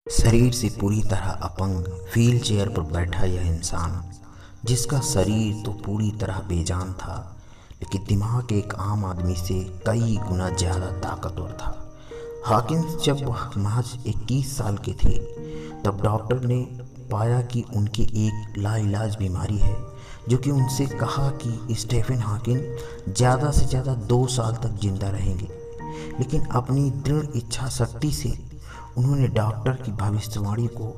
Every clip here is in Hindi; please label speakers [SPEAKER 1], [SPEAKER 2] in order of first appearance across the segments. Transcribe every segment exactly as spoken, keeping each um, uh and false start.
[SPEAKER 1] शरीर से पूरी तरह अपंग व्हील चेयर पर बैठा यह इंसान, जिसका शरीर तो पूरी तरह बेजान था, लेकिन दिमाग एक आम आदमी से कई गुना ज़्यादा ताकतवर था। हॉकिंस जब वह महज इक्कीस साल के थे, तब डॉक्टर ने पाया कि उनकी एक लाइलाज बीमारी है, जो कि उनसे कहा कि स्टीफन हॉकिंग ज़्यादा से ज़्यादा दो साल तक जिंदा रहेंगे। लेकिन अपनी दृढ़ इच्छा शक्ति से उन्होंने डॉक्टर की भविष्यवाणी को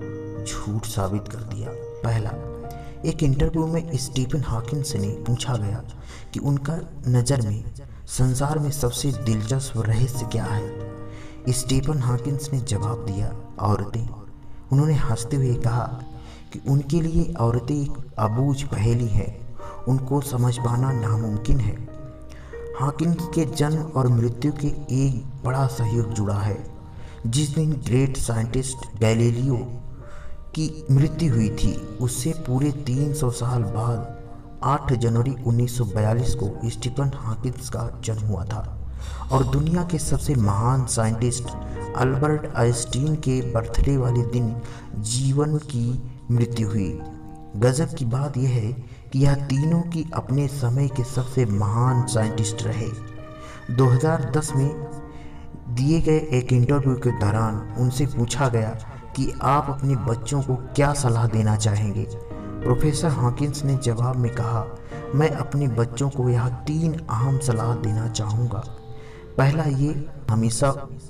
[SPEAKER 1] झूठ साबित कर दिया। पहला, एक इंटरव्यू में स्टीफन हॉकिंग से ने पूछा गया कि उनका नज़र में संसार में सबसे दिलचस्प रहस्य क्या है। स्टीफन हॉकिंग ने जवाब दिया, औरतें। उन्होंने हंसते हुए कहा कि उनके लिए औरतें एक अबूझ पहेली है, उनको समझ पाना नामुमकिन है। हॉकिंग के जन्म और मृत्यु के एक बड़ा सहयोग जुड़ा है। जिस दिन ग्रेट साइंटिस्ट गैलीलियो की मृत्यु हुई थी, उससे पूरे तीन सौ साल बाद आठ जनवरी उन्नीस सौ बयालीस को स्टीफन हॉकिंग का जन्म हुआ था और दुनिया के सबसे महान साइंटिस्ट अल्बर्ट आइंस्टीन के बर्थडे वाले दिन जीवन की मृत्यु हुई। गजब की बात यह है कि यह तीनों की अपने समय के सबसे महान साइंटिस्ट रहे। दो हज़ार दस में दिए गए एक इंटरव्यू के दौरान उनसे पूछा गया कि आप अपने बच्चों को क्या सलाह देना चाहेंगे। प्रोफेसर हॉकिंस ने जवाब में कहा, मैं अपने बच्चों को यह तीन अहम सलाह देना चाहूँगा। पहला, ये हमेशा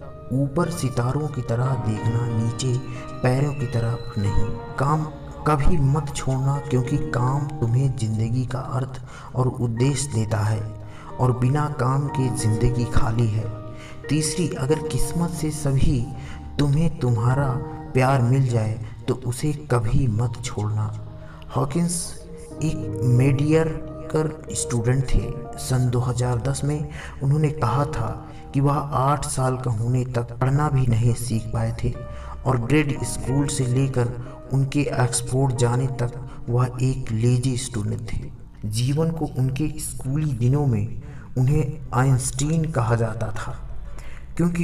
[SPEAKER 1] ऊपर सितारों की तरह देखना, नीचे पैरों की तरफ नहीं। काम कभी मत छोड़ना, क्योंकि काम तुम्हें जिंदगी का अर्थ और उद्देश्य देता है और बिना काम के जिंदगी खाली है। तीसरी, अगर किस्मत से सभी तुम्हें तुम्हारा प्यार मिल जाए तो उसे कभी मत छोड़ना। हॉकिंस एक मेडियर स्टूडेंट थे। सन दो हज़ार दस में उन्होंने कहा था कि वह आठ साल का होने तक पढ़ना भी नहीं सीख पाए थे और ग्रेड स्कूल से लेकर उनके ऑक्सफोर्ड जाने तक वह एक लेजी स्टूडेंट थे। जीवन को उनके स्कूली दिनों में उन्हें आइंस्टीन कहा जाता था, क्योंकि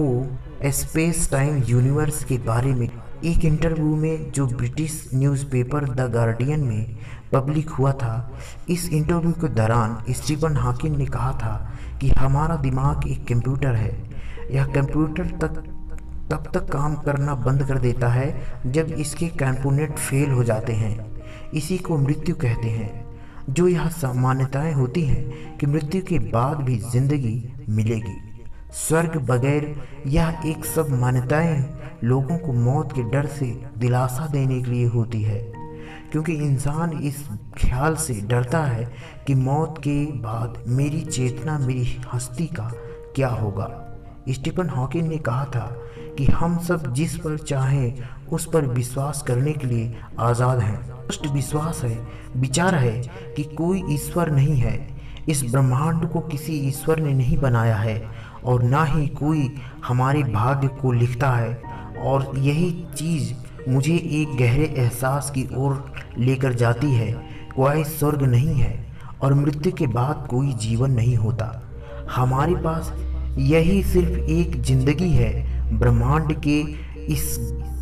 [SPEAKER 1] उनको स्पेस टाइम यूनिवर्स के बारे में एक इंटरव्यू में जो ब्रिटिश न्यूज़पेपर द गार्डियन में पब्लिक हुआ था, इस इंटरव्यू के दौरान स्टीफन हॉकिंग ने कहा था कि हमारा दिमाग एक कंप्यूटर है। यह कंप्यूटर तक तब तक काम करना बंद कर देता है जब इसके कंपोनेंट फेल हो जाते हैं। इसी को मृत्यु कहते हैं। जो यह मान्यताएं होती हैं कि मृत्यु के बाद भी जिंदगी मिलेगी, स्वर्ग बगैर, यह एक सब मान्यताएं लोगों को मौत के डर से दिलासा देने के लिए होती है, क्योंकि इंसान इस ख्याल से डरता है कि मौत के बाद मेरी चेतना, मेरी हस्ती का क्या होगा। स्टीफन हॉकिंग ने कहा था कि हम सब जिस पर चाहें उस पर विश्वास करने के लिए आज़ाद हैं। स्पष्ट विश्वास है, विचार है कि कोई ईश्वर नहीं है। इस ब्रह्मांड को किसी ईश्वर ने नहीं बनाया है और ना ही कोई हमारे भाग्य को लिखता है, और यही चीज़ मुझे एक गहरे एहसास की ओर लेकर जाती है। कोई स्वर्ग नहीं है और मृत्यु के बाद कोई जीवन नहीं होता। हमारे पास यही सिर्फ एक जिंदगी है। ब्रह्मांड के इस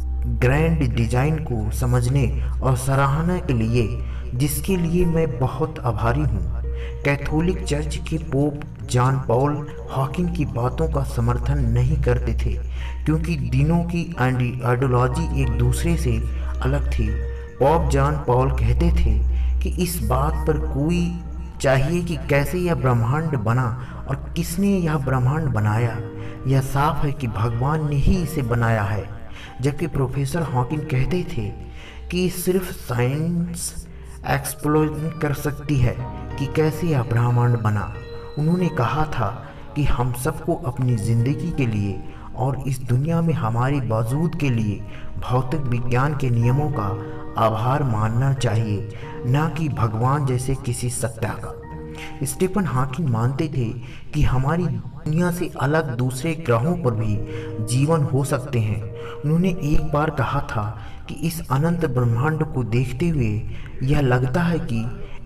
[SPEAKER 1] ग्रैंड डिजाइन को समझने और सराहना के लिए, जिसके लिए मैं बहुत आभारी हूँ। कैथोलिक चर्च के पोप जॉन पॉल हॉकिंग की बातों का समर्थन नहीं करते थे, क्योंकि दिनों की आइडियोलॉजी एक दूसरे से अलग थी। पोप जॉन पॉल कहते थे कि इस बात पर कोई चाहिए कि कैसे यह ब्रह्मांड बना और किसने यह ब्रह्मांड बनाया। यह साफ है कि भगवान ने ही इसे बनाया है। जबकि प्रोफेसर हॉकिंग कहते थे कि सिर्फ साइंस एक्सप्लोर कर सकती है कि कैसे यह ब्रह्मांड बना। उन्होंने कहा था कि हम सबको अपनी ज़िंदगी के लिए और इस दुनिया में हमारी वजूद के लिए भौतिक विज्ञान के नियमों का आभार मानना चाहिए, न कि भगवान जैसे किसी सत्ता का। स्टीफन हॉकिंग मानते थे कि हमारी दुनिया से अलग दूसरे ग्रहों पर भी जीवन हो सकते हैं। उन्होंने एक बार कहा था कि इस अनंत ब्रह्मांड को देखते हुए यह लगता है कि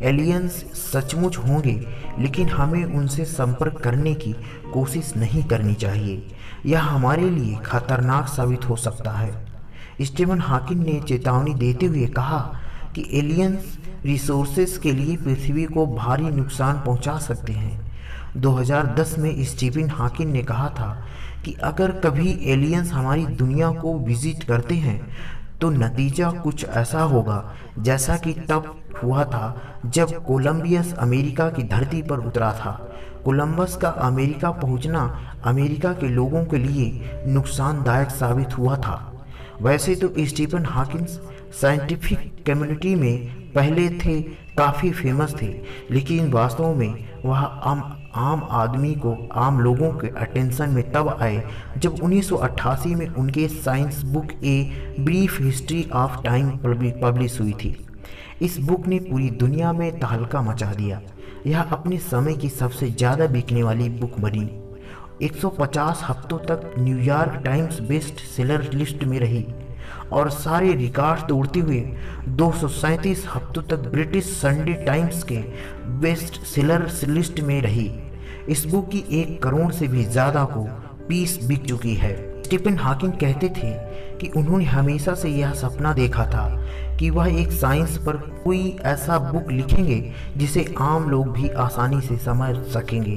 [SPEAKER 1] एलियंस सचमुच होंगे, लेकिन हमें उनसे संपर्क करने की कोशिश नहीं करनी चाहिए। यह हमारे लिए खतरनाक साबित हो सकता है। स्टीफन हॉकिंग ने चेतावनी देते हुए कहा कि एलियंस रिसोर्सेज के लिए पृथ्वी को भारी नुकसान पहुंचा सकते हैं। दो हज़ार दस में स्टीफन हॉकिंग ने कहा था कि अगर कभी एलियंस हमारी दुनिया को विजिट करते हैं तो नतीजा कुछ ऐसा होगा जैसा कि तब हुआ था जब कोलंबियस अमेरिका की धरती पर उतरा था। कोलंबस का अमेरिका पहुंचना अमेरिका के लोगों के लिए नुकसानदायक साबित हुआ था। वैसे तो स्टीफन हॉकिंग साइंटिफिक कम्युनिटी में पहले थे काफ़ी फेमस थे, लेकिन वास्तव में वह आम आम आदमी को आम लोगों के अटेंशन में तब आए जब उन्नीस सौ अट्ठासी में उनके science book a brief history of time publish हुई थी। इस बुक ने पूरी दुनिया में तहलका मचा दिया। यह अपने समय की सबसे ज़्यादा बिकने वाली बुक बनी। एक सौ पचास हफ्तों तक New York Times best seller list में रही और सारे रिकॉर्ड तोड़ते हुए दो सौ सैंतीस हफ्तों तक ब्रिटिश संडे टाइम्स के बेस्ट सेलर लिस्ट में रही। इस बुक की एक करोड़ से भी ज़्यादा को पीस बिक चुकी है। स्टीफन हॉकिंग कहते थे कि उन्होंने हमेशा से यह सपना देखा था कि वह एक साइंस पर कोई ऐसा बुक लिखेंगे जिसे आम लोग भी आसानी से समझ सकेंगे,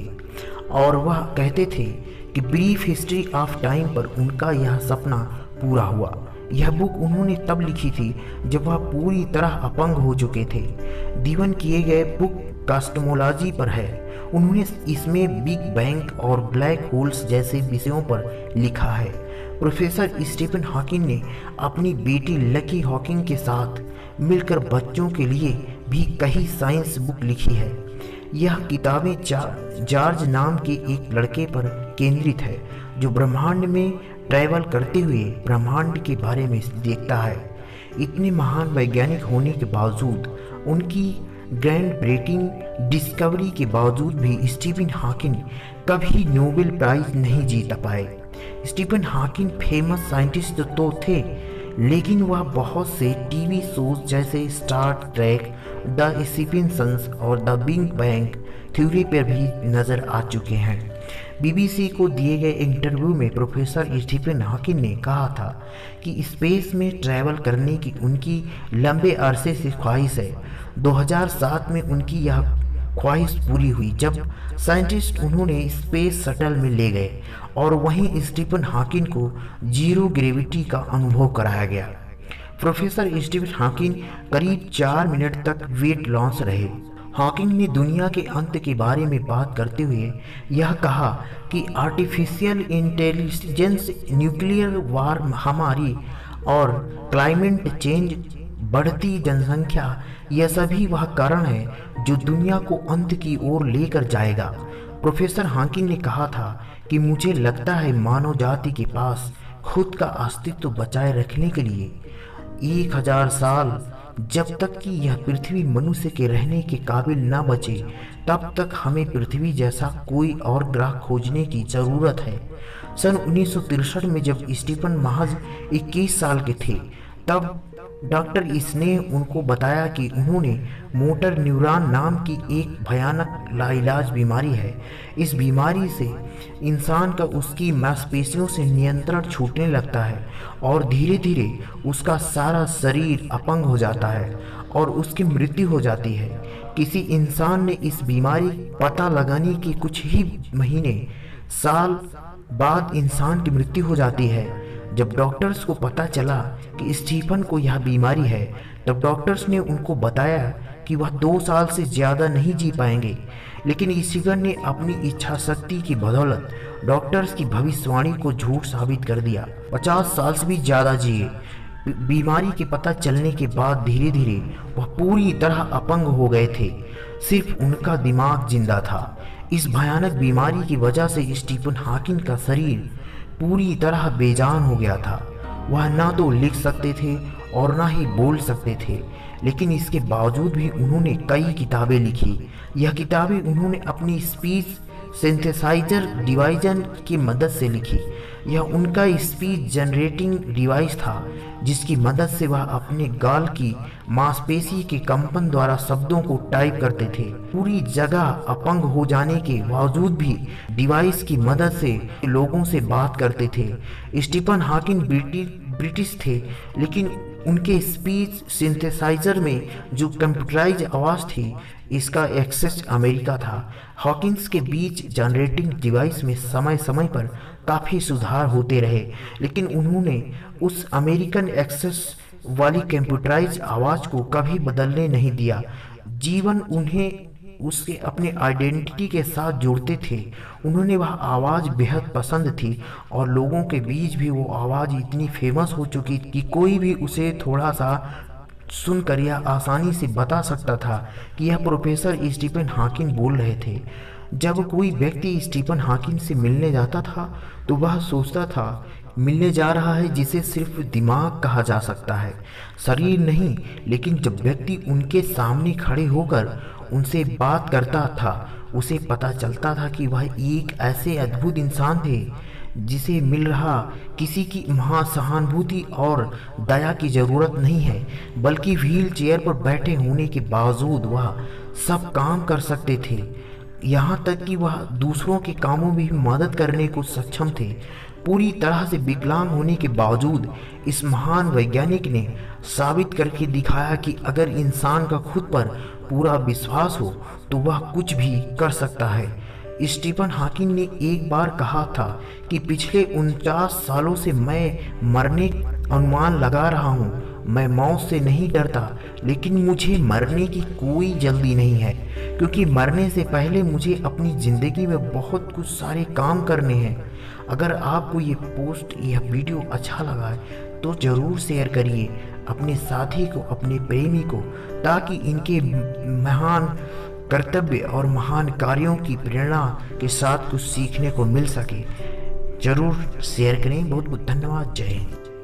[SPEAKER 1] और वह कहते थे कि ब्रीफ हिस्ट्री ऑफ टाइम पर उनका यह सपना पूरा हुआ। यह बुक उन्होंने तब लिखी थी जब वह पूरी तरह अपंग हो चुके थे। दीवन किए गए बुक कॉस्मोलॉजी पर है। उन्होंने इसमें बिग बैंग और ब्लैक होल्स जैसे विषयों पर लिखा है। प्रोफेसर स्टीफन हॉकिंग ने अपनी बेटी लकी हॉकिंग के साथ मिलकर बच्चों के लिए भी कई साइंस बुक लिखी है। यह किताबें जॉर्ज नाम के एक लड़के पर केंद्रित है जो ब्रह्मांड में ट्रैवल करते हुए ब्रह्मांड के बारे में देखता है। इतने महान वैज्ञानिक होने के बावजूद, उनकी ग्रैंड ब्रेकिंग डिस्कवरी के बावजूद भी स्टीफन हॉकिंग कभी नोबेल प्राइज नहीं जीत पाए। स्टीफन हॉकिंग फेमस साइंटिस्ट तो थे, लेकिन वह बहुत से टीवी शोज जैसे स्टार ट्रेक, द सिम्पसंस और द बिग बैंग थ्योरी पर भी नजर आ चुके हैं। बीबीसी को दिए गए इंटरव्यू में प्रोफेसर स्टीफन हॉकिंग ने कहा था कि स्पेस में ट्रैवल करने की उनकी लंबे अरसे से ख्वाहिश है। दो हज़ार सात में उनकी यह ख्वाहिश पूरी हुई जब साइंटिस्ट उन्होंने स्पेस शटल में ले गए और वहीं स्टीफन हॉकिंग को जीरो ग्रेविटी का अनुभव कराया गया। प्रोफेसर स्टीफन हॉकिंग करीब चार मिनट तक वेट लॉस रहे। हॉकिंग ने दुनिया के अंत के बारे में बात करते हुए यह कहा कि आर्टिफिशियल इंटेलिजेंस, न्यूक्लियर वार, हमारी और क्लाइमेट चेंज, बढ़ती जनसंख्या, यह सभी वह कारण है जो दुनिया को अंत की ओर लेकर जाएगा। प्रोफेसर हॉकिंग ने कहा था कि मुझे लगता है मानव जाति के पास खुद का अस्तित्व बचाए रखने के लिए एक हजार साल, जब तक कि यह पृथ्वी मनुष्य के रहने के काबिल न बचे, तब तक हमें पृथ्वी जैसा कोई और ग्रह खोजने की ज़रूरत है। सन उन्नीस सौ तिरसठ में जब स्टीफन महज इक्कीस साल के थे, तब डॉक्टर इसने उनको बताया कि उन्होंने मोटर न्यूरॉन नाम की एक भयानक लाइलाज बीमारी है। इस बीमारी से इंसान का उसकी मांसपेशियों से नियंत्रण छूटने लगता है और धीरे धीरे उसका सारा शरीर अपंग हो जाता है और उसकी मृत्यु हो जाती है। किसी इंसान ने इस बीमारी पता लगाने के कुछ ही महीने साल बाद इंसान की मृत्यु हो जाती है। जब डॉक्टर्स को पता चला कि स्टीफन को यह बीमारी है, तब डॉक्टर्स ने उनको बताया कि वह दो साल से ज़्यादा नहीं जी पाएंगे, लेकिन स्टीफन ने अपनी इच्छा शक्ति की बदौलत डॉक्टर्स की भविष्यवाणी को झूठ साबित कर दिया। पचास साल से भी ज़्यादा जिए। बीमारी के पता चलने के बाद धीरे धीरे वह पूरी तरह अपंग हो गए थे, सिर्फ उनका दिमाग जिंदा था। इस भयानक बीमारी की वजह से स्टीफन हॉकिंग का शरीर पूरी तरह बेजान हो गया था। वह ना तो लिख सकते थे और ना ही बोल सकते थे, लेकिन इसके बावजूद भी उन्होंने कई किताबें लिखी। यह किताबें उन्होंने अपनी स्पीच सिंथेसाइजर डिवाइजन की मदद से लिखी। यह उनका स्पीच जनरेटिंग डिवाइस था जिसकी मदद से वह अपने गाल की मांसपेशी के कंपन द्वारा शब्दों को टाइप करते थे। पूरी जगह अपंग हो जाने के बावजूद भी डिवाइस की मदद से लोगों से बात करते थे। स्टीफन हॉकिंग ब्रिटिश ब्रिटिश थे, लेकिन उनके स्पीच सिंथेसाइजर में जो कंप्यूटराइज आवाज़ थी इसका एक्सेस अमेरिका था। हॉकिंस के बीच जनरेटिंग डिवाइस में समय समय पर काफ़ी सुधार होते रहे, लेकिन उन्होंने उस अमेरिकन एक्सेस वाली कंप्यूटराइज आवाज़ को कभी बदलने नहीं दिया। जीवन उन्हें उसके अपने आइडेंटिटी के साथ जोड़ते थे। उन्होंने वह आवाज़ बेहद पसंद थी और लोगों के बीच भी वो आवाज़ इतनी फेमस हो चुकी कि कोई भी उसे थोड़ा सा सुनकर यह आसानी से बता सकता था कि यह प्रोफेसर स्टीफन हॉकिंग बोल रहे थे। जब कोई व्यक्ति स्टीफन हॉकिंग से मिलने जाता था तो वह सोचता था मिलने जा रहा है जिसे सिर्फ दिमाग कहा जा सकता है, शरीर नहीं। लेकिन जब व्यक्ति उनके सामने खड़े होकर उनसे बात करता था उसे पता चलता था कि वह एक ऐसे अद्भुत इंसान थे जिसे मिल रहा किसी की महासहानुभूति और दया की ज़रूरत नहीं है, बल्कि व्हील चेयर पर बैठे होने के बावजूद वह सब काम कर सकते थे। यहाँ तक कि वह दूसरों के कामों में भी मदद करने को सक्षम थे। पूरी तरह से विकलांग होने के बावजूद इस महान वैज्ञानिक ने साबित करके दिखाया कि अगर इंसान का खुद पर पूरा विश्वास हो तो वह कुछ भी कर सकता है। स्टीफन हॉकिंग ने एक बार कहा था कि पिछले उनचास सालों से मैं मरने अनुमान लगा रहा हूँ। मैं मौत से नहीं डरता, लेकिन मुझे मरने की कोई जल्दी नहीं है, क्योंकि मरने से पहले मुझे अपनी ज़िंदगी में बहुत कुछ सारे काम करने हैं। अगर आपको ये पोस्ट या वीडियो अच्छा लगा है तो ज़रूर शेयर करिए अपने साथी को, अपने प्रेमी को, ताकि इनके महान कर्तव्य और महान कार्यों की प्रेरणा के साथ कुछ सीखने को मिल सके। ज़रूर शेयर करें। बहुत बहुत धन्यवाद। जय हिंद।